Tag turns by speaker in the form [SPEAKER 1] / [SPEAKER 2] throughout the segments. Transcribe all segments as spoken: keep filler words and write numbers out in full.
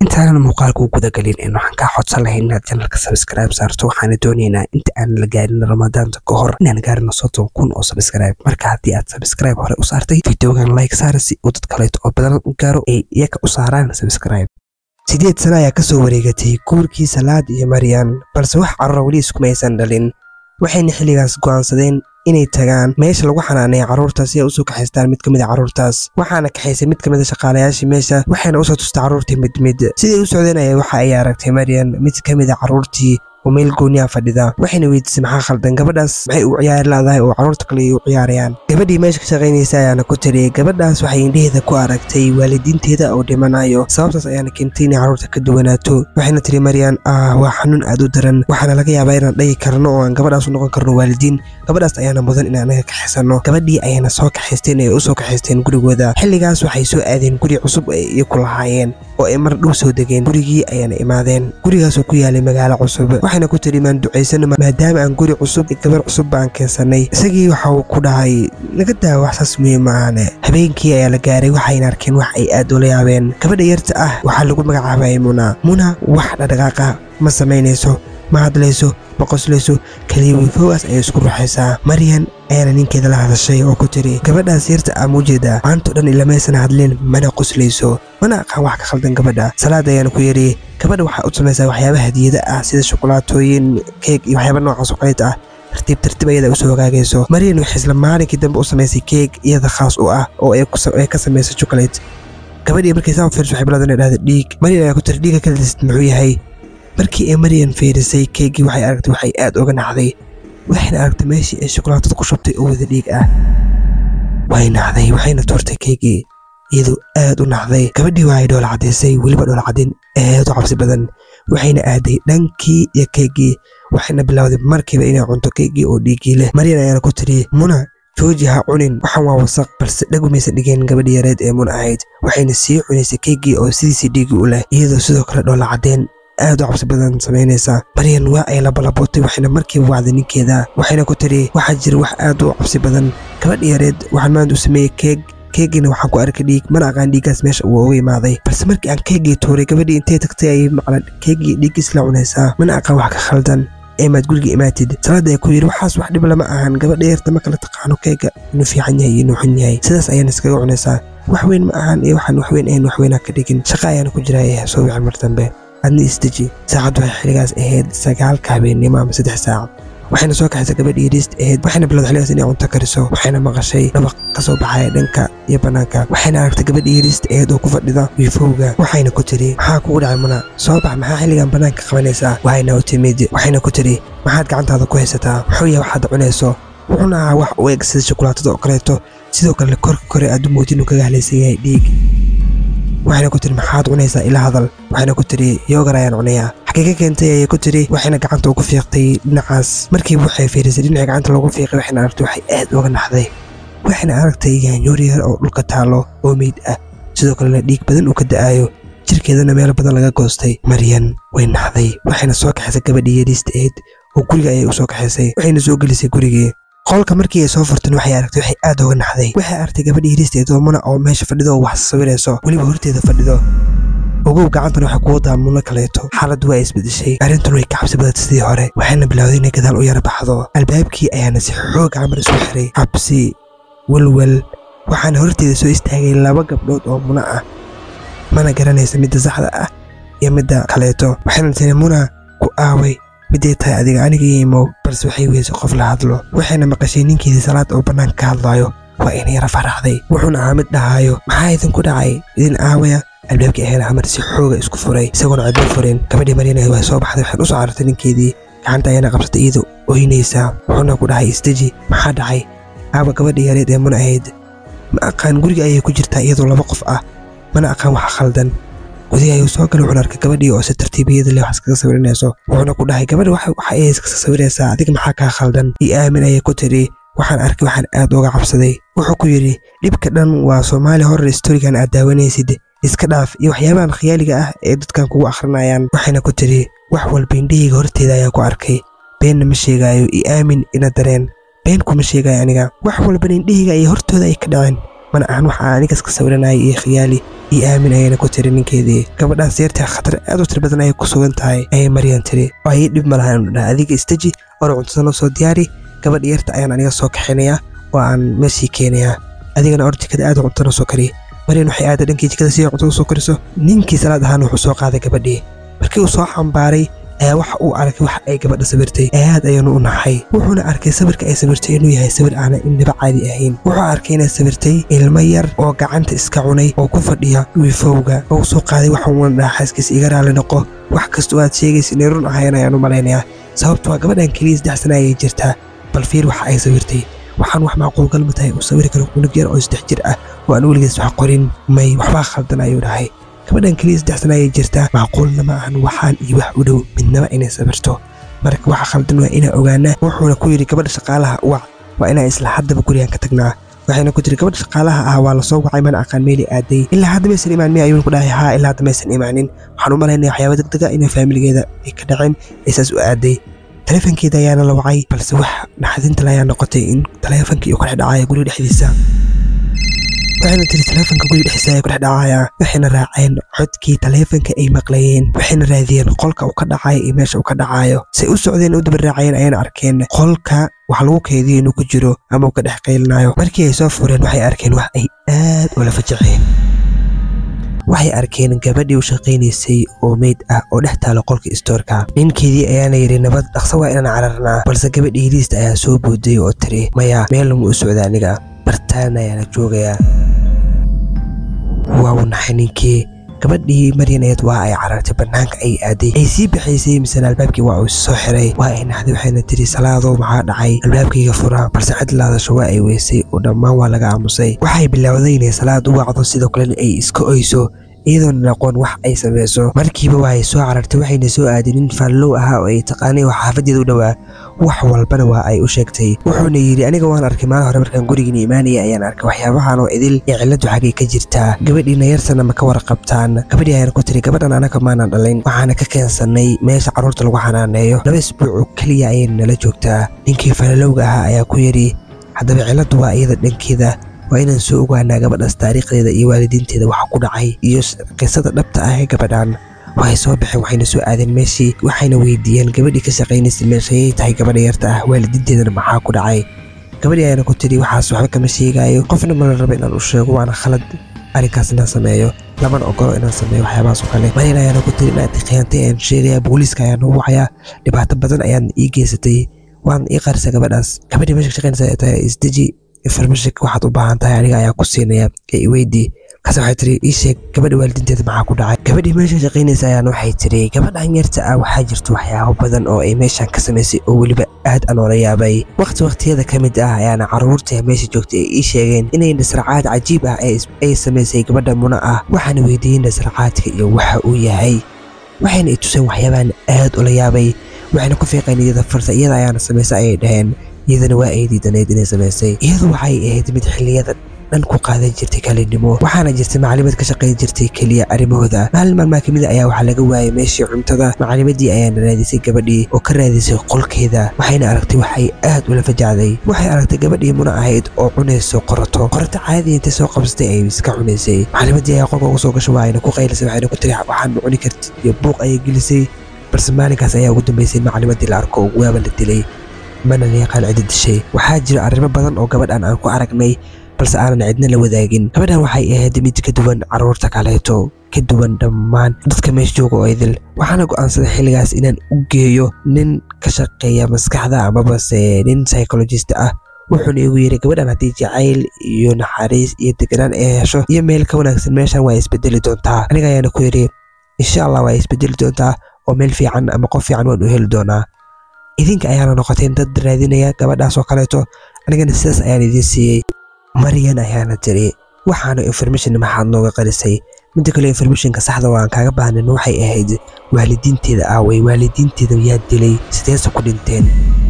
[SPEAKER 1] intaana muuqaalku guda galin in waxaan ka codsan lahayn inaad channelka subscribe saarto waxaan doonaynaa inta aan la gaarin ramadaanta ka hor inaan gaarno soddon kun oo subscribe marka haddii aad subscribe hore u saartay videogan like saar si uu dad kale oo badan u gaaro ay iyaga u saaraan subscribe sideed sano ayaa ka soo wareegatay guurkii Salaad iyo Maryan balse wax carruur wali isku maysan dhalin waxayna xilligaas go'aansadeen inay tagaan meesha lagu xanaaneeyo carruurtaas si ay u soo kaxaystaan mid kamid ah carruurtaas waxaana kaxaysay mid kamid ah shaqaalayaashii meesha waxayna u soo tustay carruurtii mid mid sidii u socdeen ayaa waxa ay aragtay Maryan mid kamid ah carruurtii oo meel gooni ah fadhida waxayna weydiisay maxaa khaldan gabadhaas maxay u ciyaar laadahay oo carruurta kale u ciyaarayaan gabadhii meesha ka shaqeynaysa ayaana ku tiri gabadhaas waxay indhaheeda ku aragtay waalidiinteeda oo dhimanayo sababtaas ayaana keentay in carruurta ka duwanaato waxayna tiri Maryan ah waa xanuun aad u daran waxaana laga yaabaa inaan dhagi karno oo aan gabadhaas u noqon karno waalidiin gabadhaas ayaana mudan in aan ka xisano gabadhii ayaana soo kaxaysteen ee u soo kaxaysteen gurigooda xilligaas waxay soo aadeen guri cusub ay ku lahaayeen oo ay mar dhow soo degeen gurigii ayaana imaadeen gurigaas oo ku yaalay magaalo cusub waxayna ku tiri maan duceysano maadaama aan guri cusub gabar cusub baan keensanay isagii waxa uu ku dhahay laga daa wax saas muhiim ahane habeenkii ayaa la gaaray waxayna arkeen wax ay aad u la yaabeen gabadha yarta ah waxaa lagu magacaabay Muna Muna wax dhaqaaqa ma samaynayso ma hadlayso ma qoslayso kaliya foogaas ay isku ruuxaysaa Maryan ayana ninkeeda la hadashay oo ku tiri gabadhaas yarta ah muujeeda aanto dhan ilaa maysan hadleen mana qoslayso mana aqaan wax ka khaldan gabadha Salaad ayana ku yiri gabadha waxa u samaysaa waxyaabaha hadiyada ah sida shokolaatooyin keeg iyo waxyaabo noocaas oo qayt ah tartiib tartiib ayada u soo hagaagayso Maryan waxay isla maalinkii dambe u samaysay keeg iyada khaas u ah oo ay ka samaysay chocolate gabadhii markay soo fiirsay waxay bilaabeen inay dhahdo dhiig Maryan ayaa ku tiri dhiiga kala dhist muxuu yahay markii ay Maryan fiirisay keegii waxay aragtay waxay aad uga naxday waxayna aragtay meeshii ay shokolaatada ku shubtay oo wada dhiig ah way naxday waxayna turtay keegii iyadoo aad u naxday gabadhii waxay dhool cadeysay weliba dhool cadin aad u cabsi badan waxayna aaday dhankii iyo keegii waxayna bilowday markiiba inay cunto keegii oo dhiigii leh Maryan ayaana ku tiri Muna jooji ha cunin waxaan waa wasaq balse dhagumaysa dhigeen gabadhii yareed ee Muna ahayd waxayna sii cunaysay keegii oo sidiisii dhiigii u leh iyadoo sidoo kale dhool cadeen aad u cabsi badan samaynaysa Maryan waa ay la balabootay waxayna markiiba wacday ninkeeda waxayna ku tiri waxa jira wax aad u cabsi badan gabadhii yareed waxaan maanta u sameeyay keeg keegina waxaan ku arkay dhiig mana aqaan dhiigaas meesha uu uga imaaday balse markii aan keegii tuuray gabadhii intay tagtay ay maclan keegii dhiigis la cunaysaa mana aqaan wax ka khaldan ee maad guriga imaatid Salaad ay ku yiri waxaas wax dhib lama ahan gabadha yarta ma kala taqaano keega inuu fiican yahay inuu xun yahay sidaas ayaan iskaga cunaysaa wax weyn ma ahan ee waxaan wax weyn ahayn wax weyn ka dhigin shaqa ayaan ku jiraa ee soo wixii mar dambe adni istaji saacadu waxay xiligaas ahayd sagaalka habeenimo ama saddex saac waxayna soo kaxaysay gabadhii yariista ahayd waxayna bilowday xiligaas inay cunto kariso waxayna maqashay dabaq ka soo baxay dhanka iyo banaanka waxayna aragtay gabadhii yariista ahayd oo ku fadhida wiifowga waxayna ku tiri maxaa kugu dhacay Muna soo bax maxaa xiligan banaanka qabanaysaa waxayna u timid waxayna ku tiri maxaad gacantaada ku haysataa wuxuu yahay waxaad cunayso wuxuuna ahaa wax u eg sida shokolaatada oo kaleeto sidoo kale korka kore aad u moodin uu kaga halaysan yahay dhiig waxayna ku tiri maxaad cunaysaa ila hadal waxayna ku tiri yoogar ayaan cunayaa xagee ka keentay ayay ku tiri waxayna gacanta ugu fiiqtay dhinacaas markiiba waxay fiirisay dhinaca gacanta lagu fiiqay waxayna aragtay waxay aad uga naxday waxayna aragtay yaanyoor yar oo dhulka taalo oo meyd ah sidoo kalena dhiig badan uu ka da'ayo jirkeedana meel badan laga goostay Maryan way naxday waxayna soo kaxaysay gabadhii yariista ahayd oo guriga ayay u soo kaxaysay waxayna soo gelisay gurigii qolka markii ay soo furteen waxay aragtay waxay aad uga naxday waxay aragtay gabadhii yariista ahayd oo Muna oo meesha fadhido oo wax sawirayso weliba horteeda fadhido ugu gacantana waxa ku wadaa Muna kaleeto xaaladdu waa isbedeshay arrintan way ka cabsi badatay sidii hore waxayna bilowday inay gadaal u yara baxdo albaabkii ayaana si xoog ah mar isku xiray cabsi walwal waxaana horteeda soo istaagay laba gabdhood oo Muna ah mana garanaysa midda saxda ah iyo midda kaleeto waxayna tiri Muna ku aaway midday tahay adiga aniga imo balse waxay weysay qof la hadlo waxayna maqashay ninkeedii Salaad oo banaanka ka hadlayo waa inay yara faraxday wuxuuna ahaa mid dhahayo maxaa idinku dhacay idin aawaya albaabkii ahayna amar si xooga isku furay isagoona cidlo furin gabadhii Maryan waa soo baxday waxaan u soo carartay ninkeedii gacanta ayana qabsatay iyadoo ooynaysaa wuxuuna ku dhahay istaji maxaa dhacay aaba gabadhii yareed ee Muna ahayd ma aqaan guriga ayay ku jirtaa iyadoo laba qof ah mana aqaan waxa khaldan gudiga ayuu soo galay wuxuuna arkay gabadhii oo si tartiibiyada leh wax iskaga sawirinayso wuxuuna ku dhahay gabadha waxa ay iskaga sawiraysaa adiga maxaa kaa khaldan ii aamin ayay ku tiri waxaan arkay waxaan aad uga cabsaday wuxuu ku yiri dhibka dhan waa Soomaali horror story-gan aad daawanaysid iska dhaaf iyo waxyaabahan khiyaaliga ah ee dadkan kugu akhrinayaan waxayna ku tiri wax walba indhahayga horteeda ayaan ku arkay beenna ma sheegayo ii aamin ina dareen been kuma sheegayo aniga wax walba indhahayga ay hortooda ay ka dhaceen mana ahan waxa anigas ka sawiranaay iyo khiyaali iyo aamin ayayna ku tiri ninkeedii gabadhaas yarta khatar aad u tir badan ay ku sugan tahay ayay Maryan tiri oo ay dhib malahan adiga istaji oo cuntada noo soo diyaari gabadh yarta ayaan aniga soo kaxinaya oo aan meeshii keenaya adigana orjikada aad cuntada soo kari Maryan waxay aad dhankii jikada si cuntada soo kariso ninkii salaad ahaan wuxuu soo qaaday gabadhii markii uu soo xambaaray ee waxa uu arkay wax ay gabadha sawirtay aad ayuu u naxay wuxuuna arkay sawirka ay sawirtay inuu yahay sawir aan inaba caadi ahayn wuxuu arkay inay sawirtay ilmo yar oo gacanta iska cunay oo ku fadhiya wiifowga oo soo qaaday waxa uu dhaxaskiis iga raali noqo wax kasto aad sheegaysid inay run ahayn ayaan u maleynayaa sababtoo ah gabadhan kaliya saddex sano ayay jirtaa bal fiir waxa ay sawirtay waxaan wax macquul galma tahay uu sawir karo cunug yar oo saddex jir ah oo aan weligiis wax qorin may waxba khaldan ayuu dhahay gabadhan kaliya saddex sano ayay jirtaa macquulna ma ahan waxaan iyo wax u dhow midnaba inay sawirto marka waxa khaldan waa inaan ogaanaa wuxuuna ku yiri gabadha shaqaalaha wac waa inaan isla haddaba gurigan ka tagnaa waxayna ku tiri gabadha shaqaalaha ah waa la soo wacay mana aqaan meeli aaday ilaa hadda maysan imaan mi ayuu ku dhahay haa ilaa hadda maysan imaanin waxaan u maleynayaa waxyaabo degdeg ah inay faamiligeeda ay ka dhaceen isaas u aaday telefonkeeda ayaana la wacay balse wax naxdinta la ayaa noqotay in telefonkii uu ka dhacay guriga dhexdiisa waxayna tiri telefonka guriga dhexdiisa ay ku dhacaya waxayna raaceen codkii telefonka ay maqlayeen waxayna raadiyeen qolka uu ka dhacay iyo meesha uu ka dhacayo si u socdeen u daba raacayeen ayana arkeen qolka wax lagu keydiyo inuu ku jiro ama uu ka dhex qeylinayo markii ay soo fureen waxay arkeen wax ay aad ula fajaceen waxay arkeen gabadhii u shaqaynaysay oo meyd ah oo dhex taalo qolka istoorka ninkeedii ayaana yiri nabad dhaqso waa inaan cararnaa balse gabadhii hiliista ayaa soo booday oo tiri maya meel lagu socda aniga bartaan ayaana joogayaa waa uu naxay ninkii gabadhii Maryan ayad waa ay carartay banaanka ay aaday ay sii bixaysay misana albaabkii waa uu soo xiray waa ay naxday waxayna tiri salaado maxaa dhacay albaabkayga fura balse cid laadasho waa ay weysay oo dhammaan waa laga aamusay waxay bilowday inay salaad u wacdo sidoo kale ay iska oyso iyadoo naqoon wax ay sameeyso markiiba waa ay soo carartay waxayna soo aadeen in fallow ahaa oo ay taqaanay wax xaafadeedu dhawaa wax walbana waa ay u sheegtay wuxuuna yiri aniga waan arkay maalin hore markaan guriga iimaanaya ayaan arkay waxyaabahan oo idil ee cilad xagee ka jirta gabadhiina yarsana ma ka warqabtaan gabadhii ayaan ku tiri gabadhan anaga maana dhalin waxaana ka keensanay meesha caruurta lagu xanaaneeyo laba isbuuc kaliya ayay nala joogtaa ninkii fallowga ahaa ayaa ku yiri haddaba ciladu waa iyada dhankeeda waa inaan soo ogaanaa gabadhaas taariikhdeeda iyo waalidiinteeda waxa ku dhacay iyo qisada dhabta ah ee gabadhan waxay soo baxeen waxayna soo aadeen meeshii waxayna weydiiyeen gabadhii ka shaqaynaysay meeshayay tahay gabadha yarta ah waalidiinteedana maxaa ku dhacay gabadhii ayana ku tiri waxaas waxba kama sheegaayo qofna ma la rabo inaan u sheego waana khalad arrinkaas inaan sameeyo lamana ogolo inaan sameeyo waxyaabahaas oo kale Maryan ayaana ku tiri inaad khiyaantay ayaan sheegayaa booliiska ayaan u wacayaa dhibaato badan ayaan ii geysatay waan ii qarisa gabadhaas gabadhii meesha ka shaqaynaysa tahay isdeji information waxaad u baahan tahay aniga ayaa ku siinaya ee weydii kaas waxay tiri ii sheeg gabadha waalidiinteeda maxaa ku dhacay gabadhii meesha shaqaynaysa ayaan waxay tiri gabadhan yarta ah waxaa jirta waxyaabo badan oo ay meeshan ka samaysay oo weliba aad aan oola yaabay waqti waqtiyada ka mid ah ayaana caruurta meesha joogtay ay ii sheegeen inay nasracaad cajiib ah ay samaysay gabadha Muna ah waxaana weydiiyey nasracaadka iyo waxa uu yahay waxayna i tuseen waxyaabahan aad oola yaabay waxayna ku fiiqeen iyada farsa iyada ayaana samaysay ayay dhaheen iyadana waa ay diidaneyd inay samaysay iyadu waxay ahayd mid xilliyada dhan ku qaadan jirtay kalinimo waxaana jirtay macallimad ka shaqayn jirtay kaliya arrimahooda maalin maalmaha kamid ayaa waxaa laga waayay meeshii cuntada macallimadii ayaana raadisay gabadhii oo ka raadisay qolkeeda waxayna aragtay waxay aad ula fajacday waxay aragtay gabadhii Muna ahayd oo cunayso qorato qorato caadi intay soo qabsatay ay iska cunaysay macallimadii ayaa qolka uga soo gashay waayna ku qaylisay waxayna ku tiri waxaan ma cuni kartid iyo buuq ayay gelisay balse maalinkaas ayaa ugu dambeysay macallimadii la arko oo waaba la dilay mana la yaqaan cid dishay waxaa jira arrimo badan oo gabadhan aan ku aragnay balse aanan cidna la wadaagin gabadhan waxay ahayd mid ka duwan caruurta kaleeto ka duwan dhammaan dadka meesha jooga oo idil waxaana go'aansaday xilligaas inaan u geeyo nin ka shaqeeya maskaxda amaba se nin psychologist ah wuxuuna igu yiri gabadhan haddii jacayl iyo naxariis iyo deganaan ay hesho iyo meel ka wanaagsan meeshan waa isbedeli doontaa aniga ayaana ku yiri insha Allah waa isbedeli doontaa oo meel fiican ama qof fiican waan u heli doonaa idinka ayaana noqoteen dad raadinaya gabadhaas oo kaleeto anigana sidaas ayaan idin siiyey Maryan ayaana tiri waxaana information maxaad nooga qarisay midda kale informationka saxda oo aan kaaga baahnayn waxay ahayd waalidiinteeda aaway waalidiinteeda yaa dilay sideesa ku dhinteen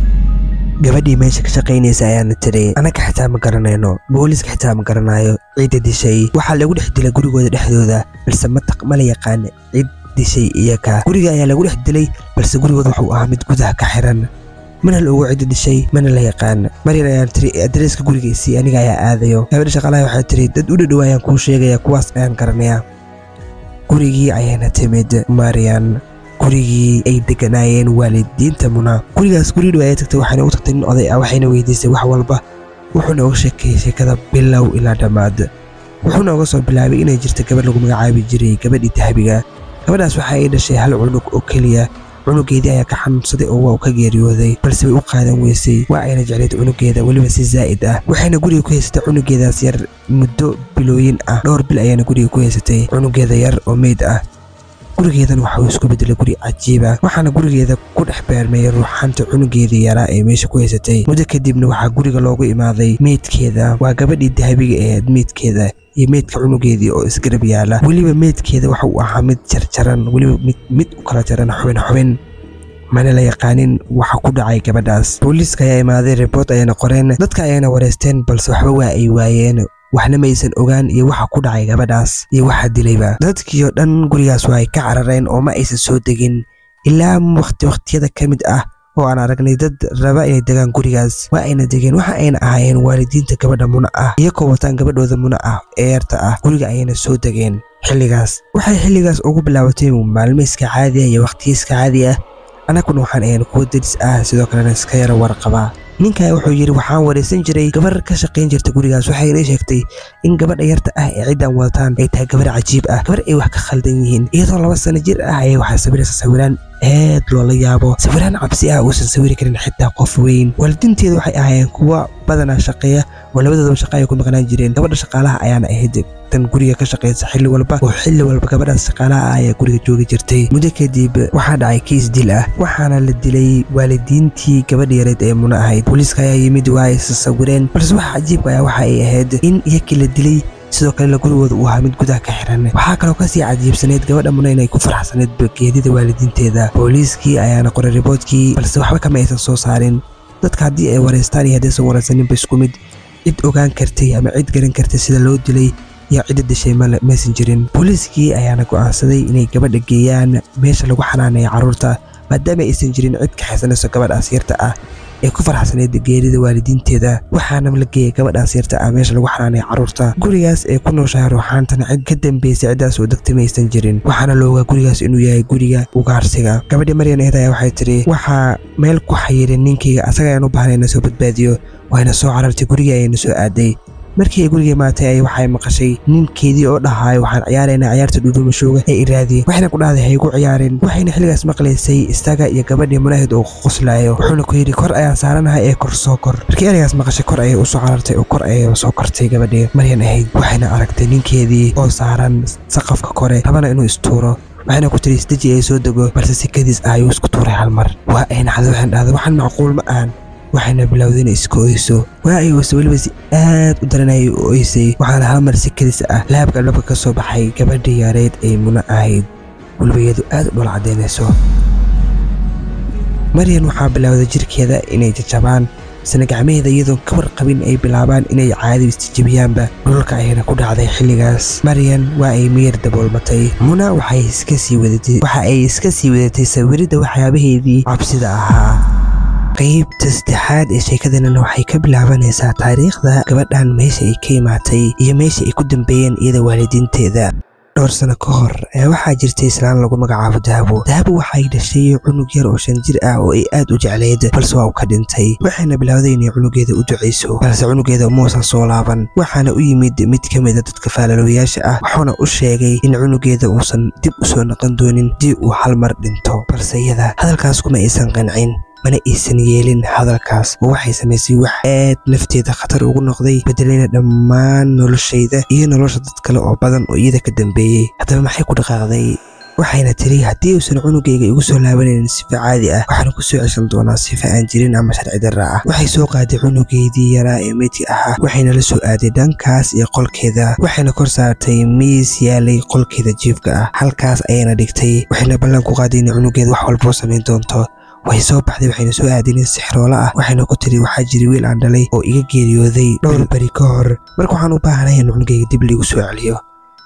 [SPEAKER 1] gabadhii meesha ka shaqaynaysa ayaana tiri anaga xitaa ma garanayno booliiska xitaa ma garanayo ciidda dishay waxaa lagu dhex dilay gurigooda dhexdooda balse ma la yaqaan cid dishay iyaga guriga ayaa lagu dhex dilay balse gurigooda wuxuu ahaa mid gudaha ka xiran mana la ogu cid dishay mana la yaqaan Maryan ayaa tiri adreeska gurigiisii aniga ayaa aadayo gabadha shaqalaha waxay tiri dad u dhadhawaayaan ku sheegaya kuwaas ayaan garanaya gurigii ayaana timid Maryan gurigii ay deganaayeen waalidiinta Muna gurigaas guri dhow ay tagtay waxayna u tagtay nin oday ah waxayna weydiisay wax walba wuxuuna uga sheekay sheekada bilow ilaa dhamaad wuxuuna uga soo bilaabay inay jirto gabadh lagu magacaabi jiray gabadhii dahabiga gabadhaas waxa ay dhashay hal cunug oo kaliya cunugeedii ayaa ka xanuunsaday oo waa ka geeriyooday balse way u qaadan weysay waa ayna jecleed cunugeeda waliba si zaa'id ah waxayna guriga ku haysatay cunugeedaas yar muddo bilooyin ah dhowr bil ayayna guriga ku haysatay cunugeeda yar oo meyd ah gurigeedan waxa uu isku bedelay guri cajiib ah waxaana gurigeeda ku dhex beermay ruuxanta cunugeedii yaraa ee meesha ku haysatay muddo kadibna waxaa guriga loogu imaaday meydkeeda waa gabadhii dahabiga ee meydkeeda iyo meydka cunugeedii oo isgarab yaala waliba meydkeeda waxa uu ahaa mid jarjaran waliba mid mid u kala jaran xubin xubin mana la yaqaanin waxa ku dhacay gabadhaas booliiska ayaa imaaday report ayana qoreen dadka ayana wareysteen balse waxba waa ay waayeen waxna maysan ogaan iyo waxa ku dhacay gabadhaas iyo waxa dilayba dadkii oo dhan gurigaas waa ay ka carareen oo ma aysan soo degin ilaa waqti waqtiyada kamid ah oo aan aragnay dad raba inay degaan gurigaas waa ayna degeen waxa ayna ahaayeen waalidiinta gabadha Muna ah iyagoo wataan gabadhooda Muna ah ee yarta ah guriga ayna soo degeen xilligaas waxay xilligaas ugu bilaabatay maalmo iska caadi ah iyo waqti iska caadi ah anaguna waxaan ayna ku dadis ah sidoo kale iska yara warqaba ninka wuxuu yiri waxaan wareysan jiray gabar ka shaqeyn jirtay gurigaas waxay inay sheegtay in gabadha yarta ah ee ciidan wataan ay tahay gabar cajiib ah gabar ay wax ka khaldan yihiin iyadoo laba sano jir ah ay waxa sawiraysa sawiraan aad loola yaabo sawiraan cabsi ah oo san sawiri karin xitaa qof weyn waalidiinteedu waxay ahaayeen kuwa badanaa shaqeeya oo labadooda shaqo ay ku maqnaan jireen gabadha shaqaalaha ayaana ahayd tan guriga ka shaqeysa xilli walba oo xilli walba gabadhaas shaqaalaha ah ayaa guriga joogi jirtay muddo kadib waxaa dhacay kiis dil ah waxaana la dilay waalidiintii gabadha yareed ee Muna ahayd booliiska ayaa yimid waa ay sawireen balse waxa cajiib ah waxa ay ahayd in iyakii la dilay sidoo kale gurigooda uu ahaa mid gudaha ka xiran waxaa kaloo ka sii cajiibsaneed gabadha Muna inay ku farxsaneed geedida waalidiinteeda booliiskii ayaana qoray reportkii balse waxba kama aysan soo saarin dadka haddii ay wareystaan iyo haddii aysan wareysanin ba isku mid cid ogaan kartay ama cid garan kartay sida loo dilay iyo cid dishay maysan jirin booliiskii ayaana go'aansaday inay gabadha geeyaan meesha lagu xanaaneeyo carruurta maadaama aysan jirin cid ka xasanayso gabadhaas yarta ah ee ku farxsaneed geerida waalidiinteeda waxaana la geeyay gabadhaas yarta ah meesha lagu xanaaneeyo carruurta gurigaas ee ku nooshahay ruuxaantana cid ka dambeysay cidaas oo degtay maysan jirin waxaana loogaa gurigaas inuu yahay guriga ugaarsiga gabadha Maryan ayaa waxay tiri waxa meel ku xayiray ninkayga asaga aan u baahnayna soo badbaadiyo wayna soo carartay guriga ayayna soo aaday markii ay guriga maatay ay waxay maqashay ninkeedii oo dhahay waxaan ciyaareynaa ciyaarta dhuudhuumashooga ee iraadi waxayna ku dhahday hay ugu ciyaareen waxayna xilligaas maqlaysay istaga iyo gabadhii Munaahid oo qoslayo wuxuuna ku yiri kor ayaan saaranahay ee kor soo kor markii arigaas maqashay kor ayay u soo carartay oo kor ayay soo kortay gabadhii Maryan ahayd waxayna aragtay ninkeedii oo saaran saqafka kore rabana inuu istuuro waxayna ku tiri isdaji ay soo dago balse sikadiis ayuu isku tuuray hal mar waa ayna xad waxaan dhahday waxaan macquul ma aan waxayna bilowday inay iska oyso waa ay wasa waliba si aad u daranayay u oysay waxaana hal mar si kadis ah laabka dhabka ka soo baxay gabadhii yareed ee Muna ahayd waliba iyadu aad u dhol cadeynayso Maryan waxaa bilowday jirkeeda inay jajabaan sana gacmaheeda iyadoo ka warqabin ay bilaabaan inay caadi istijaabiyaanba dhulka ayna ku dhacday xilligaas Maryan waa ay miyir daboolmatay Muna waxay iska sii wadatay waxa ay iska sii wadatay sawirida waxyaabaheedii cabsida ahaa qaybta saddexaad ee sheekadana waxay ka bilaabanaysaa taariikhda gabadhan meesha ay ka imaatay iyo meesha ay ku dambeeyeen iyada waalidiinteeda dhowr sano ka hor ee waxaa jirtay islaan lagu magacaabo Dahabo Dahabo waxay dhashay cunug yar oo shan jir ah oo ay aad u jecleed balse waa uu ka dhintay waxayna bilowday inay cunugeeda u duceyso balse cunugeeda uma uusan soo laaban waxaana u yimid mid ka mid ah dadka faalaloyaasha ah wuxuuna u sheegay in cunugeeda uusan dib u soo noqon doonin dii uu hal mar dhinto balse iyada hadalkaas kuma aysan qancin mana aysan yeelin hadalkaas oo waxay samaysay wax aad nafteeda khatar ugu noqday bedelayna dhammaan noloshayda iyo nolosha dad kale oo badan oo iyada ka dambeeyay haddaba maxay ku dhaqaaqday waxayna tiri haddii uusan cunugayga igu soo laabanaynin sifa caadi ah waxaan ku soo ceshan doonaa sifa aan jirin ama sharci darra ah waxay soo qaaday cunugeedii yaraa ee meydka ahaa waxayna la soo aaday dhankaas iyo qolkeeda waxayna kor saartay miis yaalay qolkeeda jiifka ah halkaas ayayna dhigtay waxayna ballan ku qaaday in cunugeeda wax walba samayn doonto way soo baxday waxayna soo aadinay sixroola ah waxayna ku tiri waxaa jiray wiil aan dhalay oo iga geeriyooday dhowr bari ka hor marka waxaan u baahanahay in cunugayga dib liigu soo celiyo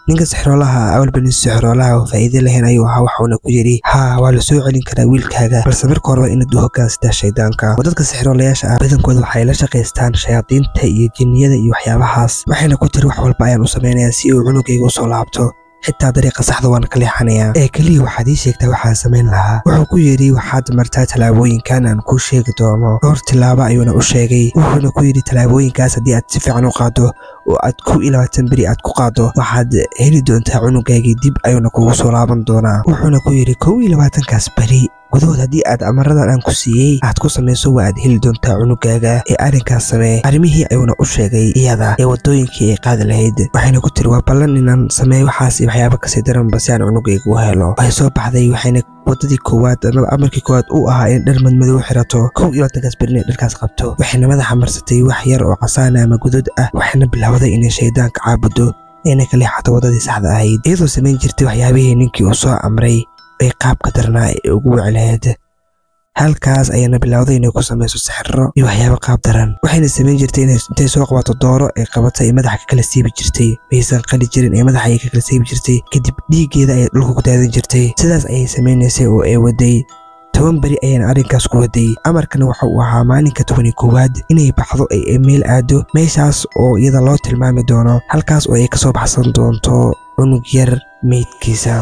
[SPEAKER 1] ninka sixroolaha awal bani sixroolaha oo faa'iido lahayn ayuu ahaa waxaana ku yiri ha waa la soo celin karaa wiilkaaga balse marka hore in uu hogaansada shaydaanka dadka sixroolayaasha ah badankooda waxay la shaqeystaan shayaadiinta iyo jinniyada iyo waxyaabahaas waxayna ku tiri wax walba ayaan u sameeynaa si uu cunugayga u soo laabto xitaa dariiqa saxda waan ka leexanayaa ee kaliya waxaad ii sheegtaa waxaan samayn lahaa wuxuu ku yiri waxaad martaa talaabooyinkan aan ku sheegi doono dhowr tilaabo ayuuna u sheegay wuxuuna ku yiri talaabooyinkaas haddii aad si fiican u qaado oo aad ku ilaatan beri aad ku qaado waxaad heli doontaa cunugaagii dib ayuuna kugu soo laaban doonaa wuxuuna ku yiri kow iyo labaatankaas beri gudahood haddii aad amaradan aan ku siiyey aad ku samayso waa aad heli doontaa cunugaaga ee arrinkaas samee arrimihii ayuuna u sheegay iyada ee waddooyinkii ay qaadi lahayd waxayna ku tiri waa ballan inaan sameeyo waxaas iyo waxyaaba kasii daranba si aan cunugayga u helo waxay soo baxday waxayna waddadii koowaad ama amarkii koowaad u ahaa in dhar madmadow xirato kow iyo labaatankaas beri inay dharkaas qabto waxayna madaxa marsatay wax yar oo casaan ama gudud ah waxayna bilowday inay shaydaanka caabudo inay ka leexato waddadii saxda ahayd iyadoo samayn jirtay waxyaabihii ninkii uu soo amray ay qaabka darnaa ee ugu wiclahayd halkaas ayayna bilowday inay ku samayso sixiro iyo waxyaabo qaab daran waxayna samayn jirtay inay intay soo qabato dooro ay qabatay ee madaxa ka kala siibi jirtay maysan qali jirin ee madaxa ay ka kala siibi jirtay kadib dhiiggeeda ayay dhulka ku daadin jirtay sidaas ayay samaynaysay oo ay waday toban beri ayayna arrinkaas ku waday amarkana waxa uu ahaa maalinka toban iyo koowaad inay baxdo ay meel aado meeshaas oo iyada loo tilmaami doono halkaas oo ay ka soo baxsan doonto cunug yar meydkiisa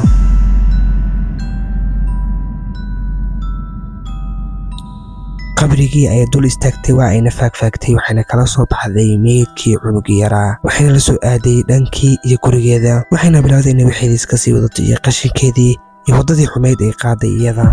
[SPEAKER 1] qabrigii ay dul istaagtay waa ayna faagfaagtay waxayna kala soo baxday meydkii cunugii yaraa waxayna la soo aaday dhankii iyo gurigeeda waxayna bilowday inay waxeedii iska sii wadato iyo qashinkeedii iyo waddadii xumayd ay qaaday iyada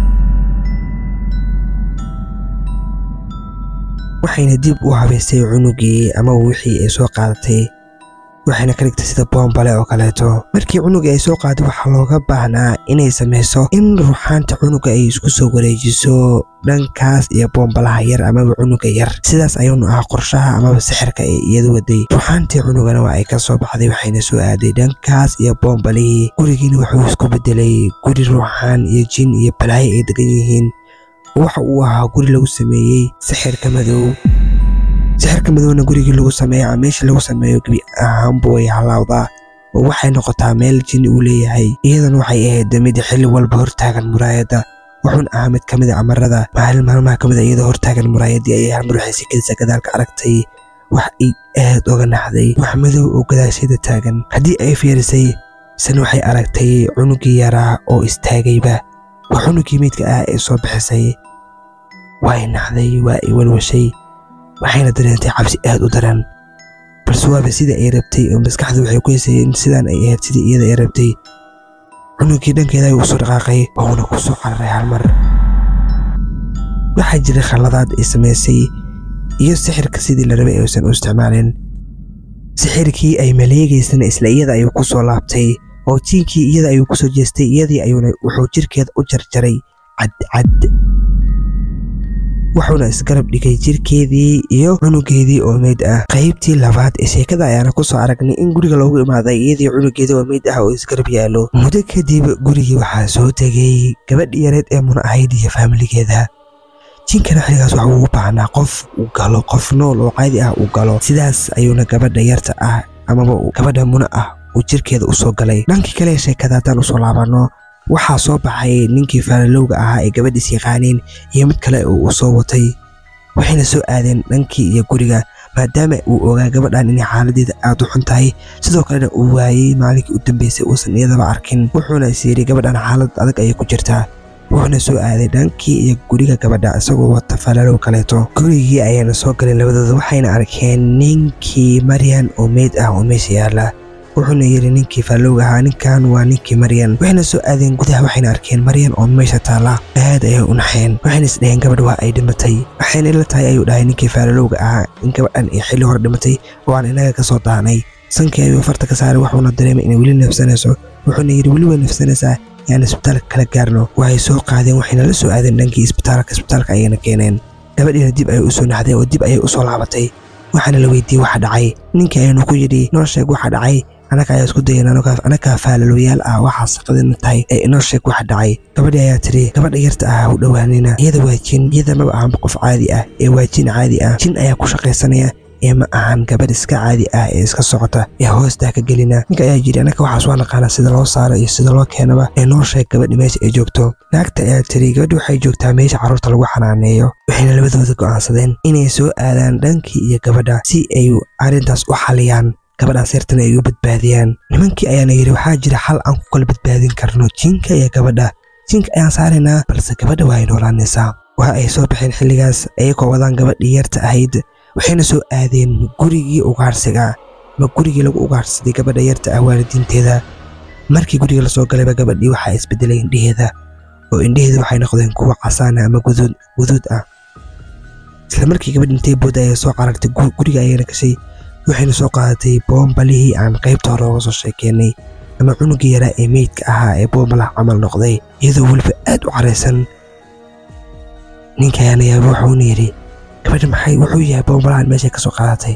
[SPEAKER 1] waxayna dib u habaysay cunugii ama wixii ay soo qaadatay waxayna ka dhigtay sida boombale oo kaleeto markii cunugii ay soo qaaday waxaa looga baahnaa inay samayso in ruuxaanta cunuga ay isku soo wareejiso dhankaas iyo boombalaha yar amaba cunuga yar sidaas ayuunu ah qorshaha amaba sixirka ee iyadu waday ruuxaantii cunugana waa ay ka soo baxday waxayna soo aaday dhankaas iyo boombalihii gurigiina wuxuu isku bedelay guri ruuxaan iyo jin iyo balaayo ay degan yihiin waxa uu ahaa guri lagu sameeyey sixirka madow sixirka madowna gurigii lagu sameeyo ama meeshii lagu sameeyo gebi ahaanba way halaawdaa oo waxay noqotaa meel jin uu leeyahay iyadana waxay ahayd mid xilli walba hortaagan muraayadda wuxuuna ahaa mid ka mid a amarada maalin maalmaha ka mid a iyadoo hortaagan muraayaddii ayay hal mar waxay si kedisa gadaalka aragtay wax ay aad oga naxday wax madow oo gadaasheeda taagan haddii ay fiirisay isna waxay aragtay cunugii yaraa oo istaagayba waa cunugii meydka ah ee soo bixisay waa ay naxday waa ay walwashay waxayna dareentay cabsi aad u daran balse waaba sidii ay rabtay oo maskaxda waxay ku haysay in sidaan ay ahayd sidii iyada ay rabtay cunugii dhankeeda ayuu usoo dhaqaaqay wuuna ku soo cararay hal mar waxaa jiray khaladaad ay samaysay iyo sixirka sidii la rabay aysan u isticmaalin sixirkii ay maleegaysana isla iyada ayuu ku soo laabtay oo jiinkii iyada ayuu ku soo jeestay iyadii ayuuna wuxuu jirkeeda u jarjaray cadcad wuxuuna isgarab dhigay jirkeedii iyo cunugeedii oo meyd ah qaybtii labaad ee sheekada ayaana ku soo aragnay in guriga loogu imaaday iyadii cunugeedii oo meyd ah oo isgarab yaalo muddo kadib gurigii waxaa soo tegay gabadhii yareed ee muna ahayd iyo faamiligeeda jinkana xiligaas waxa uu u baahnaa qof uu galo qof nool oo caadi ah uu galo sidaas ayuuna gabadha yarta ah amaba gabadha muna ah uu jirkeeda u soo galay dhankii kale sheekada haddaan usoo laabano waxaa soo baxay ninkii faalalowga ahaa ee gabadhiis yaqaaneen iyo mid kale oo uu soo watay waxayna soo aadeen dhankii iyo guriga maadaama uu ogaa gabadhan inay xaaladeeda aad u xun tahay sidoo kalena uu waayey maalinkii u dambeysay uusan iyadaba arkin wuxuuna is yidhi gabadhan xaalad adag ayay ku jirtaa wuxuuna soo aaday dhankii iyo guriga gabadha isagoo wata faalalow kaleeto gurigii ayayna soo galeen labadooda waxayna arkeen ninkii maryan oo meyd ah oo meesha yaala wuxuuna yiri ninkii faalowga ahaa ninkan waa ninkii maryan waxayna soo aadeen gudaha waxayna arkeen maryan oo meesha taala aad ayay u naxeen waxayna is dhaheen gabadh waa ay dhimatay waxayna ila tahay ayuu dhahay ninkii faalowga ahaa in gabadhan ay xilli hore dhimatay oo aan inaga ka soo daanay sankii ayuu farta ka saaray wuxuuna dareemay inay weli neefsanayso wuxuuna yiri weli way neefsanaysaa yaan isbitaalka kala gaarno waxay soo qaadeen waxayna la soo aadeen dhankii isbitaalka isbitaalka ayayna keeneen gabadhiina dib ayay u soo naxday oo dib ayay u soo laabatay waxaana la weydiiyey waxa dhacay ninkii ayaynu ku yidhi noo sheeg waxa dhacay anaga ayaa isku dayeen anagaa faalaloyaal ah waxaa saqadina tahay ee inoo sheeg waxa dhacay gabadhi ayaa tiri gabadha yarta ah u dhowaanina iyada waa jin iyada maba ahanba qof caadi ah ee waa jin caadi ah jin ayaa ku shaqaysanaya ee ma ahan gabadh iska caadi ah ee iska socota ee hoosta ka gelina. Ninka ayaa jiri anaka waxa soo naqaana sida loo saaro iyo sida loo keenaba ee noo sheeg gabadh meesha ay joogto. Naagta ayaa tiri gabadhu waxay joogtaa meesha carruurta lagu xanaaneeyo. Waxayna labadooda go'aansadeen inay soo aadaan dhankii iyo gabadha si ay arrintaas u xaliyaan. gabadhaas yartan ay u badbaadiyaan. Nimankii ayaana yiri waxaa jira xal aan ku kala badbaadin karno jinka iyo gabadha. jinka ayaan saaraynaa balse gabadha waa ay noolaanaysaa. waxa ay soo baxeen xilligaas ayagoo wadaan gabadhii yarta ahayd. waxayna soo aadeen gurigii ugaarsiga ma gurigii lagu ugaarsaday gabadha yarta ah waalidiinteeda. markii guriga la soo galayba gabadhii waxaa isbedelay indhaheeda oo indhaheedu waxay noqdeen kuwa casaan ama guduud guduud ah. isla markii gabadh intay bood ay soo carartay guriga ayayna gashay. waxayna soo qaadatay boombalihii aan qaybta hore uga soo sheekeynay ama cunugii yaraa ee meydka ahaa ee boombalaha camal noqday iyadoo weliba aad u caraysan. ninka ayaana yaaba wuxuuna yidhi gabadha maxay wuxuu yahay boombalahan meeshay ka soo qaadatay.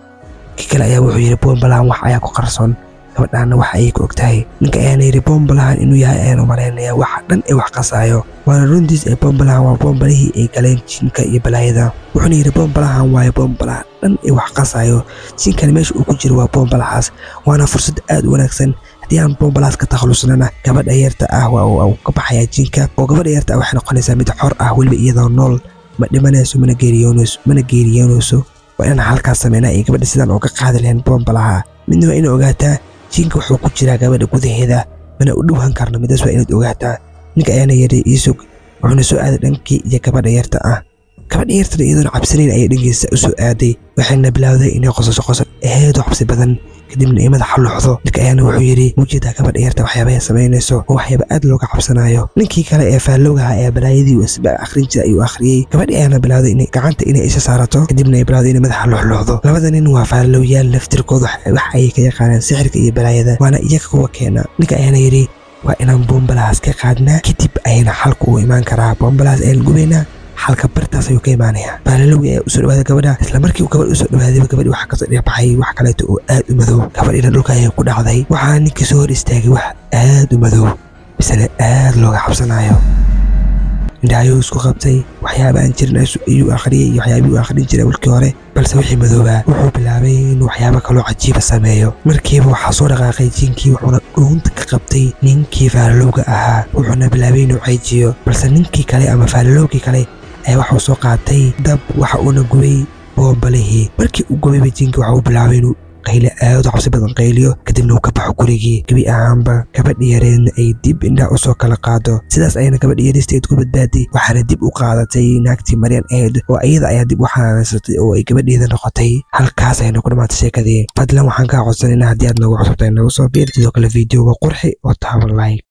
[SPEAKER 1] kii kale ayaa wuxuu yidhi boombalahan wax ayaa ku qarsoon gabadhaana wax ayay ku ogtahay. ninka ayaana yidhi boombalahan inuu yahay ayaan u malaynayaa waxa dhan ee wax qasaayo waana runtiis ee boombalahan waa boombalihii ay galeen jinka iyo balaayada. wuxuuna yidhi boombalahan waayo boombalaha dhan ee wax qasaayo jinkana meesha uu ku jiro waa boombalahaas waana fursad aad u wanaagsan. haddii aan boombalahaas ka takhalusnana gabadha yarta ah waa uu ka baxayaa jinka oo gabadha yarta ah waxay noqonaysaa mid xor ah weliba iyadoo nool ma dhimanayso mana geeriyoonayso mana geeriyoonayso. waa inaan halkaas sameynaa iyo gabadha sidaan oo ka qaadi lahayn boombalaha. midna waa inay ogaataa jinka wuxuu ku jiraa gabadha gudaheeda mana u dhowaan karno midaas waa inaad ogaataa. ninka ayaana yidhi iisug wuxuuna soo aaday dhankii iyo gabadha yarta ah. gabadha yartana iyadoona cabsanayn ayay dhankiisa u soo aaday. waxayna bilowday inay qosasho qosol aad u cabsi badan kadibna ay madaxa luuxdo. ninka ayaana wuxuu yidhi mujeedaa gabadha yarta waxyaabahay samaynayso oo waxyaaba aad looga cabsanayo. ninkii kale ee faallowgaha ee balaayadii isba akhrin jira ayuu akhriyey. gabadhii ayaana bilowday inay gacanta inay isha saarato kadibna ay bilowday inay madaxa luuxluuxdo. labada nin waa faallowyaal laftirkooda wax ayay ka yaqaanaan sixirka iyo balaayada waana iyaga kuwa keena. ninka ayaana yidhi waa inaan boombalahaas ka qaadnaa kadib ayayna xalku u imaan karaa. boombalahaas ayaan gubaynaa halka bartaas ayuu ka imaanayaa. baalalowgii ayaa u soo dhawaaday gabadha. isla markii uu gabadh u soo dhawaadayba gabadhii waxaa kasoo dhirbaxay wax kaleeto oo aad u madow. gabadhiina dhulka ayay ku dhacday. waxaa ninkii soo hor istaagay wax aad u madow misena aad looga cabsanayo. indhahayuu isku qabtay waxyaaba aan jirin ayuu akhriyey iyo waxyaabihii uu akhrin jiray walkii hore balse wixii madoobaa wuxuu bilaabay inuu waxyaaba kaloo cajiiba sameeyo. markiiba waxaa soo dhaqaaqay jinkii wuxuuna dhuunta ka qabtay ninkii faalalowga ahaa wuxuuna bilaabay inuu cayjiyo balse ninkii kale ama faalalowgii kale ayaa waxuu soo qaatay dab waxa uuna gubay boombalihii. markii uu gubayba jinkii waxa uu bilaabay inuu qayle aad u cabsi badan qayliyo kadibna uu ka baxo gurigii. gebi ahaanba gabadhi yareedna ay dib indhaha u soo kala qaado. sidaas ayana gabadhi yaristeed ku badbaaday waxaana dib u qaadatay naagtii maryan ahayd oo iyada ayaa dib u xanaanaysatay oo ay gabadheeda noqotay. halkaas ayana ku dhamaatay sheekadii. fadlan waxaan kaa codsanaynaa haddii aad nagu cusubtahay nagu soo biir sidoo kale videoga qurxi oo taabo like.